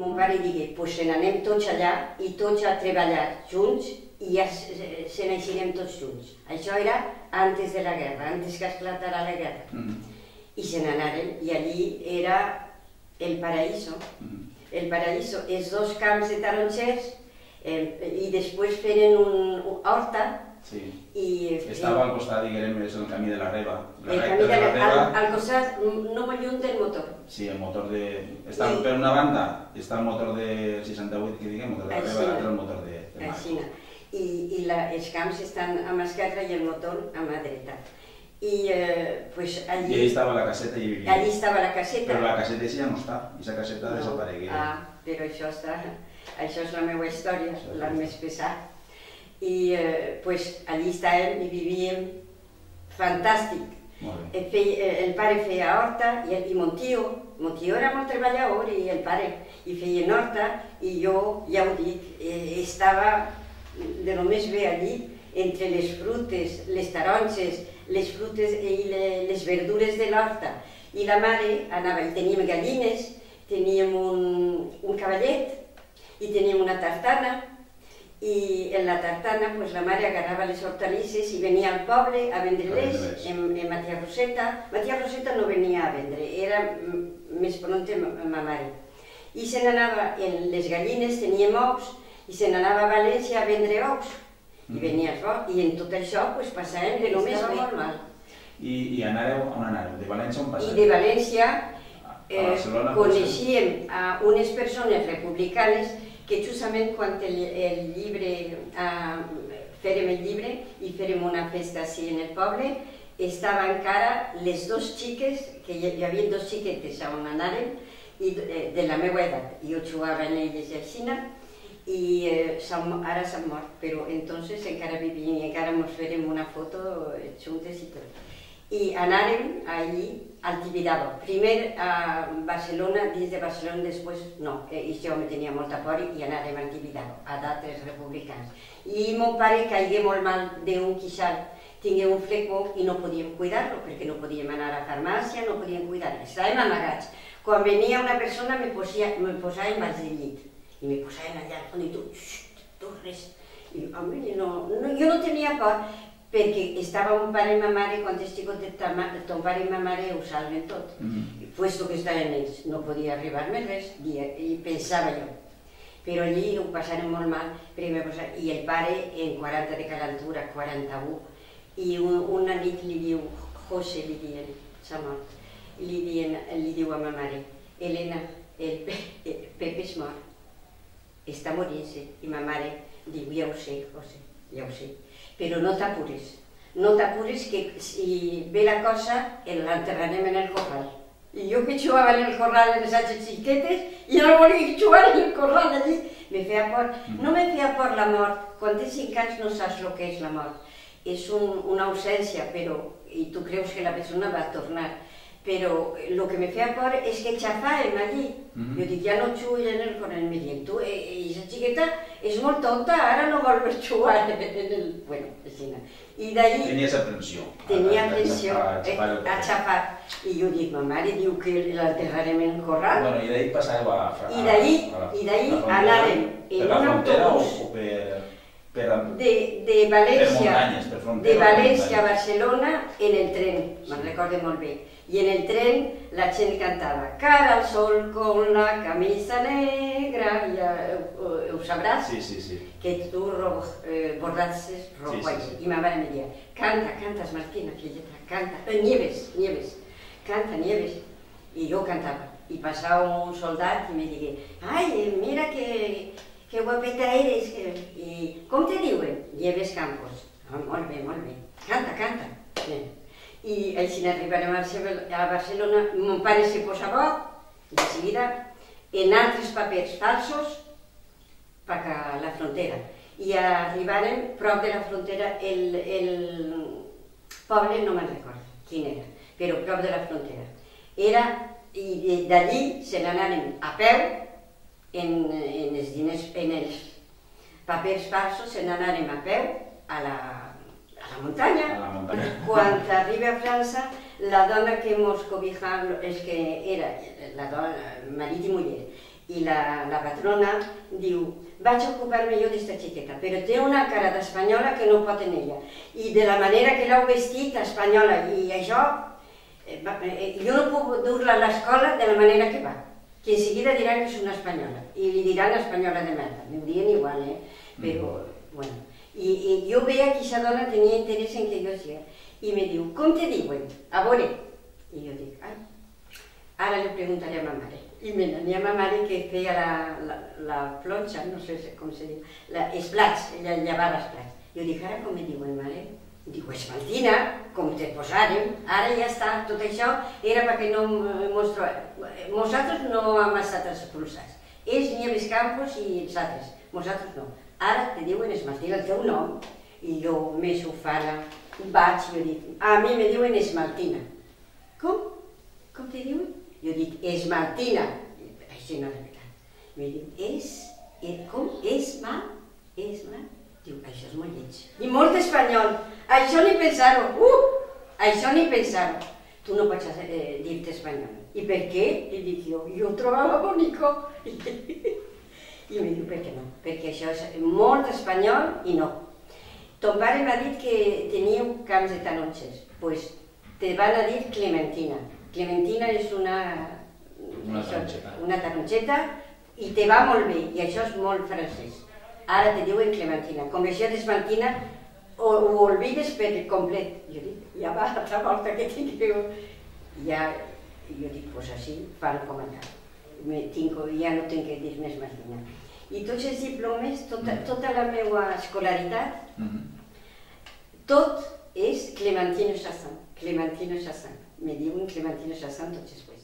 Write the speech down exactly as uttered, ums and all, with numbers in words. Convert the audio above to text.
mon pare digui, doncs se n'anem tots allà i tots a treballar junts i ja se n'aixirem tots junts. Això era antes de la guerra, antes que esclatara la guerra. I se n'anaren, i allí era el paraíso. El paraíso, els dos camps de tarongers, i després feren un horta. Sí, estava al costat, diguem, és el camí de la Reba. El camí de la Reba, al costat, no molt lluny del motor. Sí, el motor de... Està per una banda, està el motor de seixanta-vuit, que diguem, motor de la Reba, i l'altre el motor de Mar. Així, i els camps estan a mà esquerra i el motor a mà dreta. I allí estava la caseta i hi vivia. Allí estava la caseta. Però la caseta ja no està, i la caseta desaparegué. Ah, però això està... Això és la meva història, la més pesada. I allí estàvem i vivíem fantàstic. El pare feia horta i mon tio, mon tio era molt treballador i el pare hi feien horta i jo, ja ho dic, estava de lo més bé allí entre les frutes, les taronges, les frutes i les verdures de l'horta. I la mare anava, i teníem gallines, teníem un cavallet i teníem una tartana. I en la tartana la mare agarrava les hortalisses i venia al poble a vendre-les en Matia Roseta. Matia Roseta no venia a vendre, era més pronta ma mare. I se n'anava, en les gallines teníem ous, i se n'anava a València a vendre ous. I venia això, i en tot això passàvem de lo més molt mal. I anàreu, on anàreu? De València on passàveu? I de València coneixíem a unes persones republicanes que justament quan el llibre, fèrem el llibre i fèrem una festa així en el poble, estava encara les dues xiques, que hi havia dues xiquetes on anàrem, de la meva edat. Jo jugava en elles així, i ara s'han mort, però entonces encara vivien i encara ens fèrem una foto juntes i tot. I anàrem allí al Tibidabo, primer a Barcelona, dins de Barcelona, després no, i jo me tenia molta por i anàrem al Tibidabo, a d'altres republicans. I mon pare caigué molt mal d'un quixal, tingué un fleco i no podíem cuidar-lo, perquè no podíem anar a farmàcia, no podíem cuidar-lo, estàvem amagats. Quan venia una persona me posàvem al llit, i me posàvem allà al fons i tu, xxt, tu res. I jo no tenia por, perquè estava mon pare i ma mare, quan estic de ton pare i ma mare ho salven tot. Puesto que estaven ells, no podia arribar-me res, i pensava jo. Però allí ho passaren molt mal, i el pare en quaranta de calentura, quaranta-u, i una nit li diu, José, li diuen, s'ha mort, li diu a ma mare, Elena, el Pepe és mort, està morint-se, i ma mare diu, ja ho sé, José, ja ho sé. Però no t'apures, no t'apures que si ve la cosa l'enterrarem en el corral. I jo que jugava en el corral en les altres xiquetes i no volia jugar en el corral allí, me feia por. No me feia por la mort, quan tens cinc anys no saps el que és la mort. És una ausència, però, i tu creus que la persona va tornar. Però el que me feia por és que xafàvem allí. Jo dic, ja no jugo en el corral, me diuen, tu, aquesta xiqueta és molt tonta, ara no vol jugar en el... Bueno, així. I d'allí... Tenies aprensió. Tenia aprensió a xafar. I jo dic, ma mare diu que l'enterrarem en el corral. Bueno, i d'ahí passàveu a... I d'ahí anàvem en un autobús de València a Barcelona en el tren, me'n recordo molt bé. I en el tren la gent cantava cara al sol con la camisa negra, ho sabràs? Sí, sí, sí. Que tu bordatses rojo allí. I ma mare me deia, canta, cantas Martina, filleta, canta, Nieves, Nieves, canta Nieves. I jo cantava. I passava un soldat i me digué, ai, mira que guapeta eres, i com te diuen? Nieves Campos. Molt bé, molt bé, canta, canta. I així arribarem a Barcelona, mon pare se posa bo, de seguida, en altres papers falsos, per a la frontera. I arribarem prop de la frontera, el poble no me'n recordo quin era, però prop de la frontera. Era, i d'allí se n'anàrem a peu, en els papers falsos se n'anàrem a peu a la a la muntanya. Quan arriba a França, la dona que mos cobija, és que era la dona, marit i muller, I la, la patrona diu, vaig ocupar-me jo d'esta xiqueta, però té una cara d'espanyola que no pot en ella. I de la manera que l'heu vestit, espanyola, i això, eh, jo no puc dur-la a l'escola de la manera que va. Que en seguida diran que és una espanyola, i li diran espanyola de merda, m'ho diuen igual, eh? Però, bueno, i, i jo veia que aquesta dona tenia interès en que jo sigui, i me diu, com te diuen? A veure. I jo dic, ai, ara li preguntaré a ma mare. I me n'ania a ma mare que feia la, la, la plonxa, no sé com se diu, la, els plats, ella llavava els plats. Jo dic, ara com me diuen, mare? Dic, Esmaltina, com te posàrem, ara ja està, tot això era perquè no mos trobem. Nosaltres no hem estat expulsats. Ells, Nieves Campos i els altres, nosaltres no. Ara te diuen Esmaltina, el teu nom, i jo més ufana, vaig, jo dic, a mi me diuen Esmaltina. Com? Com te diuen? Jo dic, Esmaltina. Així no és veritat. Me diu, és, com? Esma? Esma? Diu, això és molt lleig. I molt espanyol. Això ni pensar-ho. Uh! Això ni pensar-ho. Tu no pots eh, dir-te espanyol. I per què? I dic jo, jo ho trobava bonico. I me diu, per què no? Perquè això és molt espanyol i no. Ton pare m'ha dit que teníeu camps de taronges. Doncs pues, te van a dir Clementina. Clementina és una... Una taronxeta. Una taronxeta i te va molt bé, i això és molt francès. Ara te diuen Clementina. Com això d'Esmaltina, ho, ho olvides per complet. Jo dic, ja va, altra volta que tingueu. Ja, jo dic, doncs així, fan com allà. Tinc, ja no tinc que dir més Martina. I tots els diplomes, tota, tota la meva escolaritat, tot és Clementina Chassin. Clementina Chassin. Me diuen Clementina Chassin tots els